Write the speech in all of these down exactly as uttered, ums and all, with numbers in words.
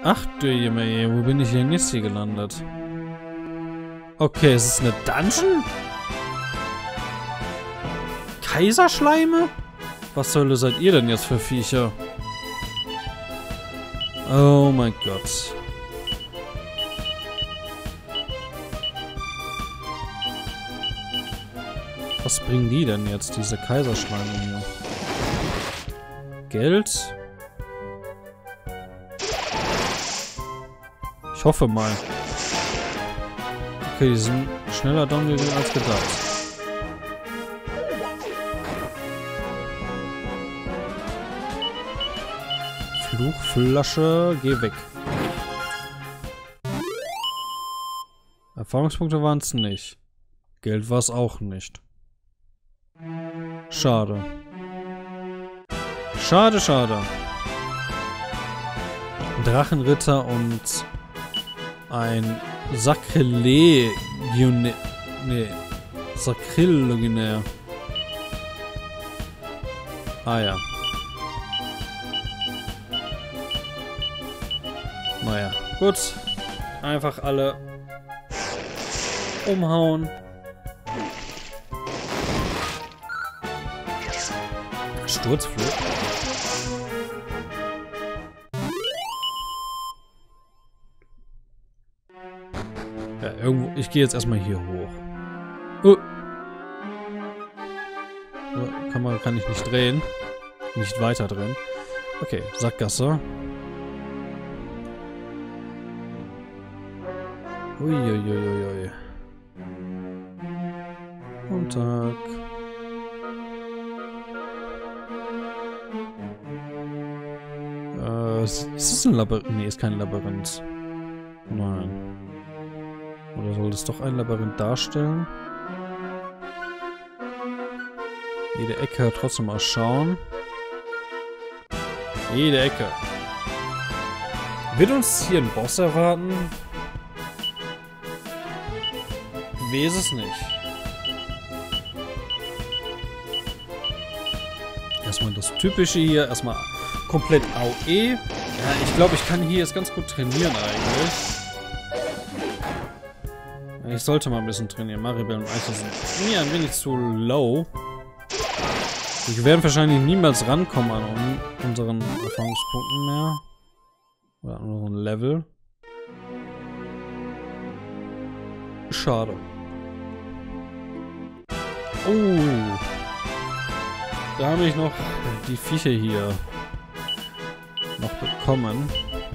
Ach du Jemine, wo bin ich denn jetzt hier gelandet? Okay, es ist eine Dungeon? Kaiserschleime? Was zur Hölle seid ihr denn jetzt für Viecher? Oh mein Gott. Was bringen die denn jetzt, diese Kaiserschleime hier? Geld? Ich hoffe mal. Okay, die sind schneller downgegangen als gedacht. Fluchflasche, geh weg. Erfahrungspunkte waren es nicht. Geld war es auch nicht. Schade. Schade, schade. Drachenritter und ein Sakrilegionär. Nee. Sakrilegionär. Ah ja. Naja, gut. Einfach alle umhauen. Sturzflug. Ja, irgendwo. Ich gehe jetzt erstmal hier hoch. Oh. Kann, man, kann ich nicht drehen. Nicht weiter drehen. Okay, Sackgasse. Uiuiuiui. Guten Tag. Äh, ist das ein Labyrinth? Nee, ist kein Labyrinth. Nein. Oder soll das doch ein Labyrinth darstellen? Jede Ecke trotzdem mal schauen. Jede Ecke. Wird uns hier ein Boss erwarten? Ich weiß es nicht. Erstmal das Typische hier. Erstmal komplett A O E. Ja, ich glaube, ich kann hier jetzt ganz gut trainieren eigentlich. Ich sollte mal ein bisschen trainieren. Maribel und Eiche sind mir ein wenig zu low. Wir werden wahrscheinlich niemals rankommen an un unseren Erfahrungspunkten mehr. Oder an unseren Level. Schade. Oh. Da habe ich noch die Viecher hier noch bekommen.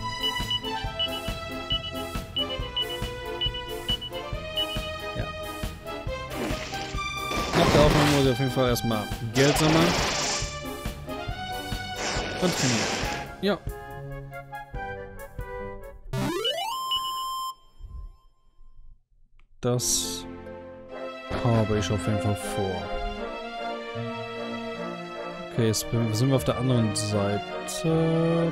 Ja. Nach der Aufnahme muss ich auf jeden Fall erstmal Geld sammeln. Und trainieren. Ja. Das habe ich auf jeden Fall vor. Okay, jetzt sind wir auf der anderen Seite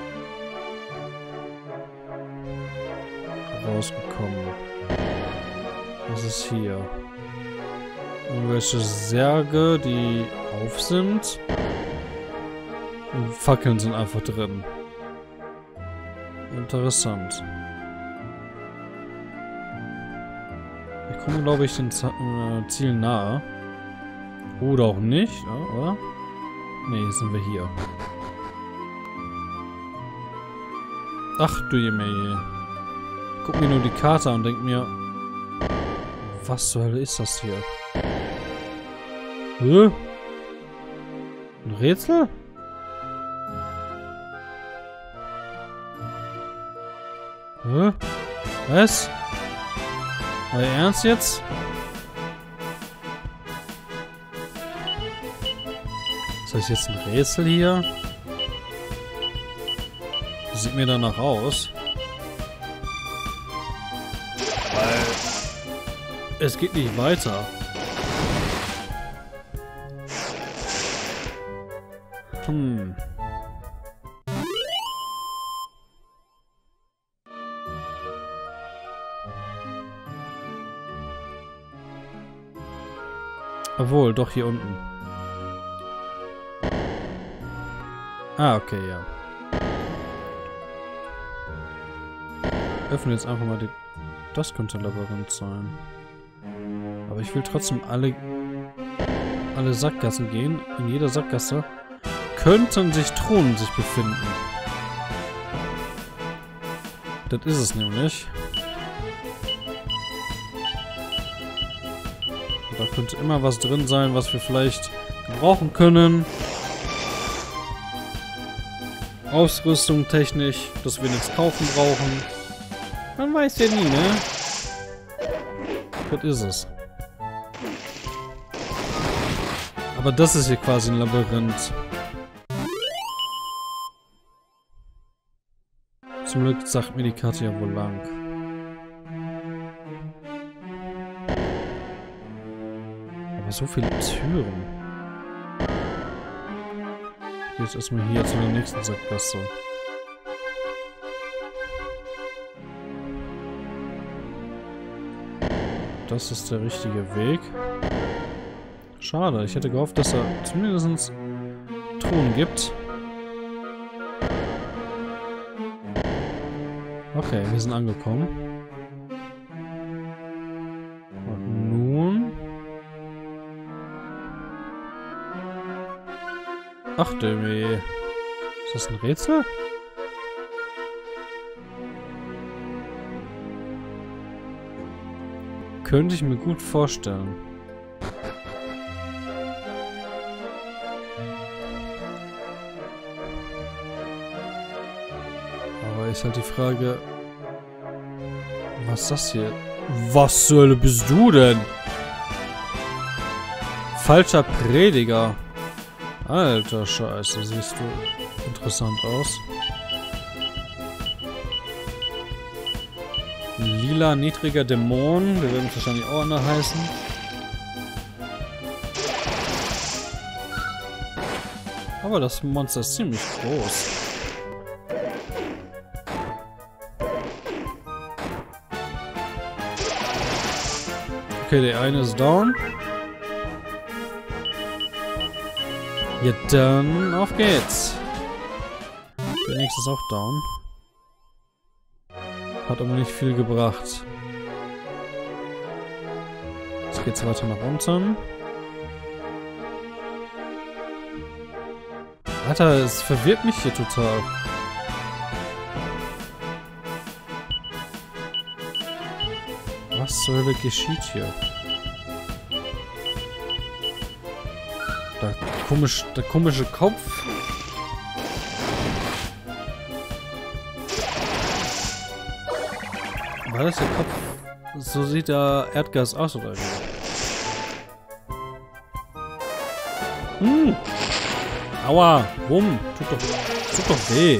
rausgekommen. Was ist hier? Irgendwelche Särge, die auf sind. Und Fackeln sind einfach drin. Interessant. Wir kommen, glaube ich, den Z äh, Ziel nahe. Oder auch nicht, ja, oder? Ne, jetzt sind wir hier. Ach du Jemine. Ich guck mir nur die Karte an und denk mir, was zur Hölle ist das hier? Hä? Ein Rätsel? Hä? Was? Euer Ernst jetzt? Ist das jetzt ein Rätsel hier? Das sieht mir danach aus. Weil es geht nicht weiter. Hm. Obwohl, doch hier unten. Ah, okay, ja. öffne jetzt einfach mal die... Das könnte ein Labyrinth sein. Aber ich will trotzdem alle... alle Sackgassen gehen. In jeder Sackgasse könnten sich Thronen sich befinden. Das ist es nämlich. Und da könnte immer was drin sein, was wir vielleicht gebrauchen können. Ausrüstung technisch, dass wir nichts kaufen brauchen. Man weiß ja nie, ne? Das ist es. Aber das ist hier quasi ein Labyrinth. Zum Glück sagt mir die Karte ja wohl lang. Aber so viele Türen. Ich gehe jetzt erstmal hier zu der nächsten Sackgasse. Das ist der richtige Weg. Schade, ich hätte gehofft, dass er zumindest Thron gibt. Okay, wir sind angekommen. Und nun... Ach du weh. Ist das ein Rätsel? Könnte ich mir gut vorstellen. Aber ist halt die Frage... Was ist das hier? Was zur Hölle bist du denn? Falscher Prediger. Alter Scheiße, siehst du interessant aus. Lila, niedriger Dämon. Der wird wahrscheinlich auch anders heißen. Aber das Monster ist ziemlich groß. Okay, der eine ist down. Ja, dann auf geht's. Der nächste ist auch down. Hat aber nicht viel gebracht. Jetzt geht's weiter nach unten. Alter, es verwirrt mich hier total. Was zur Hölle geschieht hier? Der komisch, der komische Kopf. War das der Kopf? So sieht der Erdgas aus, oder wie? Hm. Aua, rum. Tut doch, tut doch weh.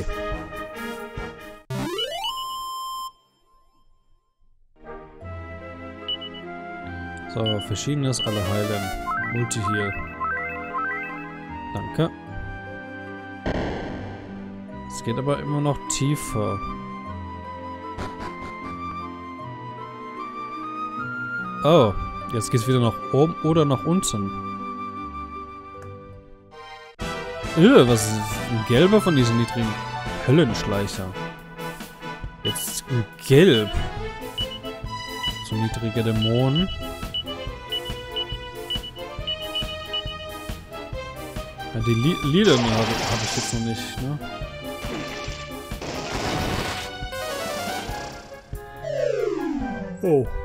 So, verschiedenes, alle heilen. Multi-Heal. Danke. Es geht aber immer noch tiefer. Oh, jetzt geht's wieder nach oben oder nach unten. Äh, was ist ein gelber von diesen niedrigen Höllenschleicher? Jetzt ein Gelb. So niedrige Dämonen. Ja, die Li Lieder habe hab ich jetzt noch nicht, ne? Oh.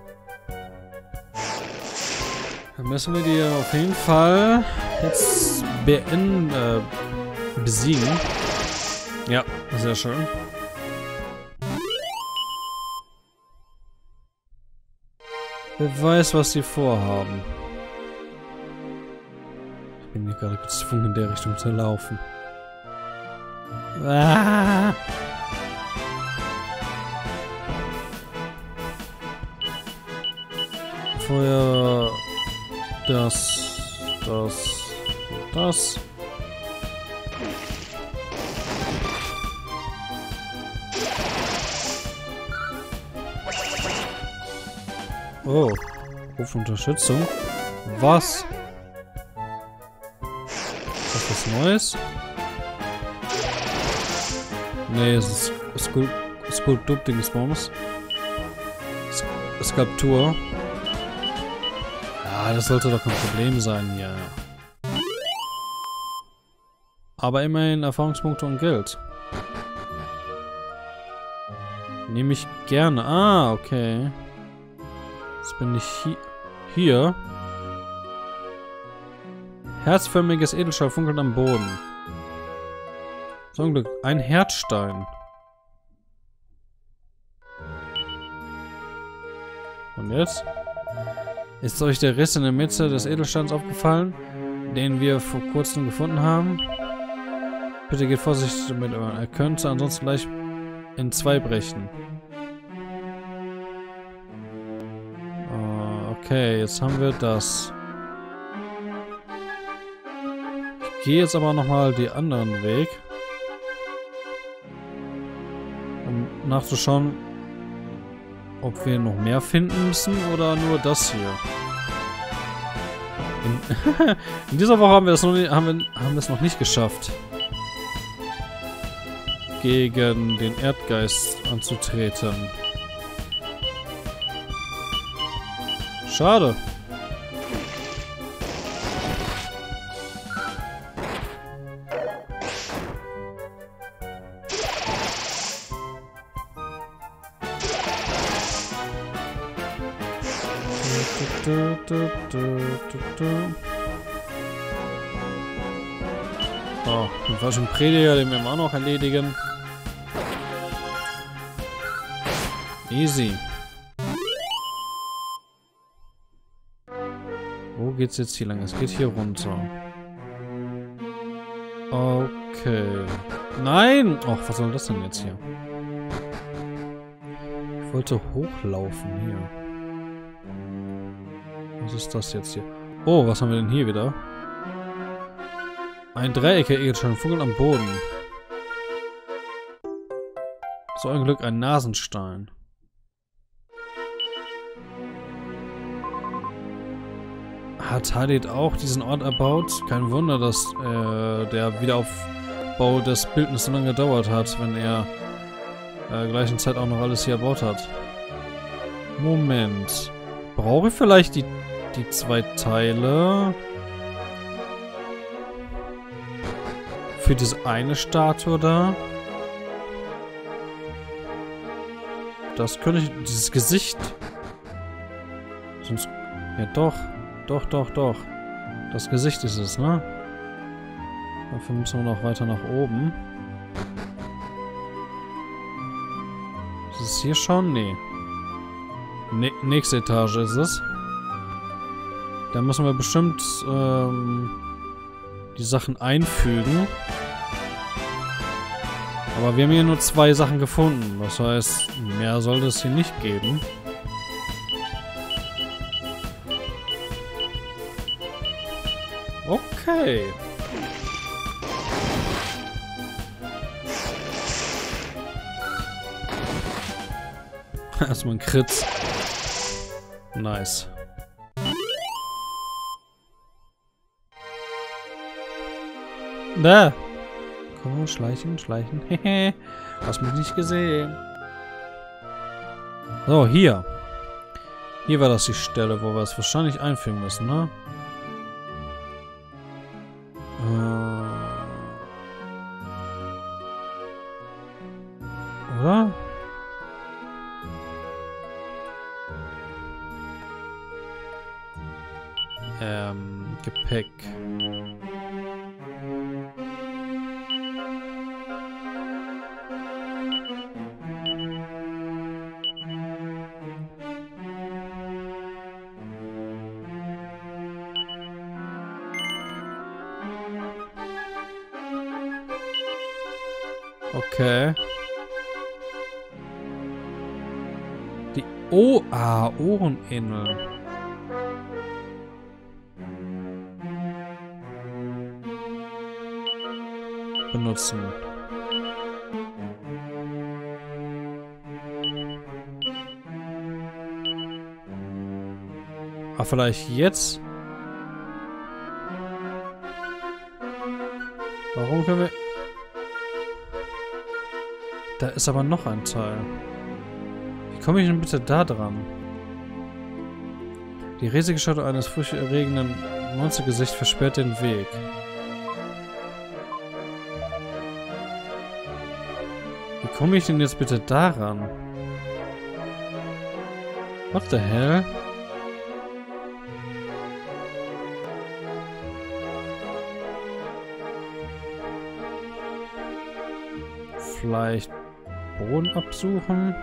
Dann müssen wir die auf jeden Fall jetzt beenden, äh, besiegen. Ja, sehr schön. Wer weiß, was die vorhaben. Ich bin hier gerade gezwungen, in der Richtung zu laufen. Ah! Feuer... Das... Das... Das... Oh. Ruf Unterstützung. Was? Ist das Neues? Nee, es ist, ist Skulptur-Dingsbums. Skulptur. Ja, das sollte doch kein Problem sein, ja. Aber immerhin Erfahrungspunkte und Geld. Nehme ich gerne. Ah, okay. Jetzt bin ich hi hier. Herzförmiges Edelstahl funkelt am Boden. Zum Glück. Ein Herzstein. Und jetzt? Ist euch der Riss in der Mitte des Edelsteins aufgefallen, den wir vor kurzem gefunden haben? Bitte geht vorsichtig damit um. Er könnte ansonsten gleich in zwei brechen. Oh, okay, jetzt haben wir das. Ich gehe jetzt aber nochmal den anderen Weg. Um nachzuschauen, ob wir noch mehr finden müssen oder nur das hier. In, in dieser Woche haben wir es noch nicht, haben wir, haben wir es noch nicht geschafft, gegen den Erdgeist anzutreten. Schade. Du, du, du, du, du. Oh, den falschen Prediger, den wir auch noch erledigen. Easy. Wo geht's jetzt hier lang? Es geht hier runter. Okay. Nein! Och, was soll das denn jetzt hier? Ich wollte hochlaufen hier. Was ist das jetzt hier? Oh, was haben wir denn hier wieder? Ein Dreieckiger Edelstein, Vogel am Boden. So ein Glück ein Nasenstein. Hat Hadid auch diesen Ort erbaut? Kein Wunder, dass äh, der Wiederaufbau des Bildnisses so lange gedauert hat, wenn er äh, gleichen Zeit auch noch alles hier erbaut hat. Moment. Brauche ich vielleicht die, die zwei Teile für diese eine Statue da? Das könnte ich... Dieses Gesicht. Sonst... Ja doch. Doch, doch, doch. Das Gesicht ist es, ne? Dafür müssen wir noch weiter nach oben. Ist es hier schon? Nee. Ne- nächste Etage ist es. Da müssen wir bestimmt ähm, die Sachen einfügen. Aber wir haben hier nur zwei Sachen gefunden. Das heißt, mehr sollte es hier nicht geben. Okay. Erstmal ein Crit. Nice. Da. Komm, schleichen, schleichen. Hehe. Hast mich nicht gesehen. So, hier. Hier war das die Stelle, wo wir es wahrscheinlich einfügen müssen, ne? Oder? Ähm, Gepäck. Okay. Die O... Ah, Ohreninnel. Benutzen. Ah, vielleicht jetzt? Warum können wir... Da ist aber noch ein Teil. Wie komme ich denn bitte da dran? Die Riesengestalt eines furchterregenden Monstergesichts versperrt den Weg. Wie komme ich denn jetzt bitte daran? What the hell? Vielleicht Boden absuchen?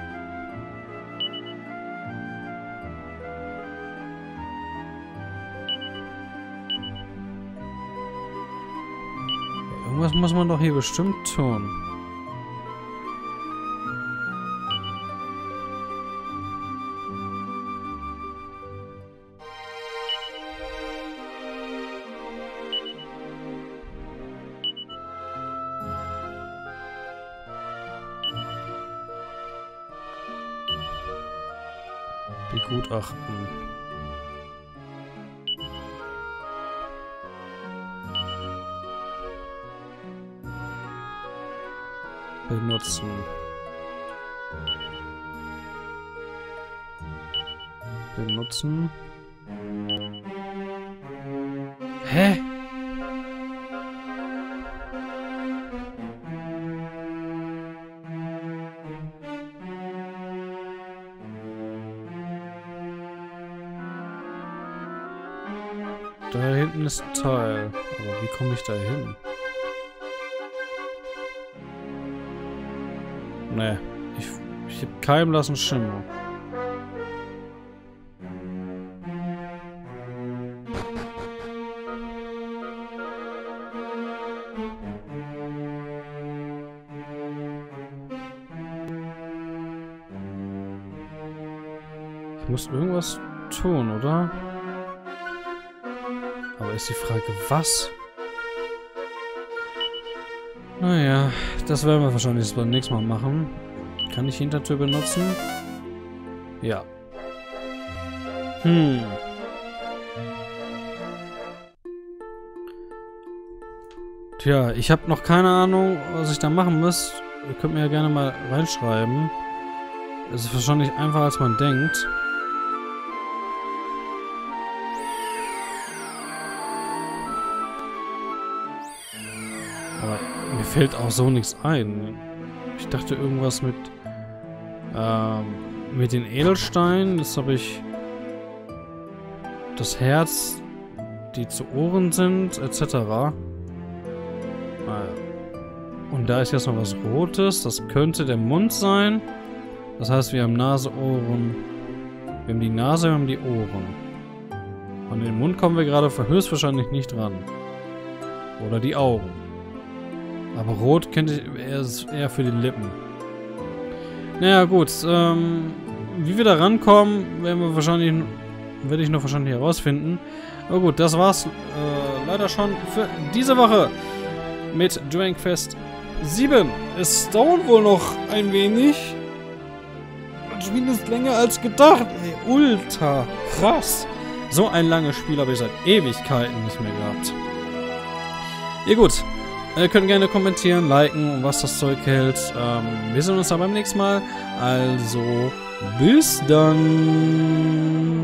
Irgendwas muss man doch hier bestimmt tun. Begutachten. Benutzen. Benutzen. Hä? Da hinten ist ein Teil. Aber wie komme ich da hin? Nee, ich, ich hab keinen blassen Schimmer. Ich muss irgendwas tun, oder? Aber ist die Frage, was? Naja, das werden wir wahrscheinlich beim nächsten Mal machen. Kann ich Hintertür benutzen? Ja. Hm. Tja, ich habe noch keine Ahnung, was ich da machen muss. Ihr könnt mir ja gerne mal reinschreiben. Es ist wahrscheinlich einfacher, als man denkt. Aber mir fällt auch so nichts ein. Ich dachte irgendwas mit ähm, mit den Edelsteinen. Jetzt habe ich das Herz, die zu Ohren sind, et cetera. Und da ist jetzt noch was Rotes. Das könnte der Mund sein. Das heißt, wir haben Nase, Ohren. Wir haben die Nase, wir haben die Ohren. An den Mund kommen wir gerade höchstwahrscheinlich nicht dran. Oder die Augen. Aber rot könnte ich eher, eher für die Lippen. Naja, gut. Ähm, wie wir da rankommen, werden wir wahrscheinlich, werde ich noch wahrscheinlich herausfinden. Aber gut, das war's äh, leider schon für diese Woche mit Dragon Quest sieben. Es dauert wohl noch ein wenig. Das Spiel ist länger als gedacht. Ey, ultra krass. So ein langes Spiel habe ich seit Ewigkeiten nicht mehr gehabt. Ja gut. Ihr könnt gerne kommentieren, liken, was das Zeug hält. Ähm, wir sehen uns dann beim nächsten Mal. Also, bis dann.